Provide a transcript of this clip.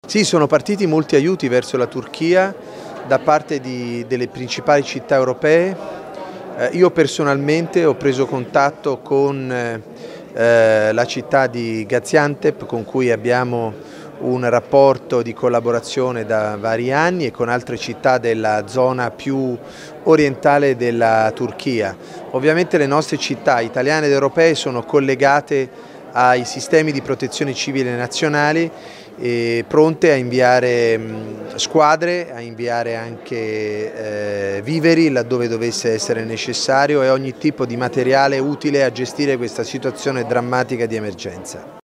Sì, sono partiti molti aiuti verso la Turchia da parte delle principali città europee. Io personalmente ho preso contatto con la città di Gaziantep, con cui abbiamo un rapporto di collaborazione da vari anni, e con altre città della zona più orientale della Turchia. Ovviamente le nostre città italiane ed europee sono collegate ai sistemi di protezione civile nazionali, pronte a inviare squadre, a inviare anche viveri laddove dovesse essere necessario, e ogni tipo di materiale utile a gestire questa situazione drammatica di emergenza.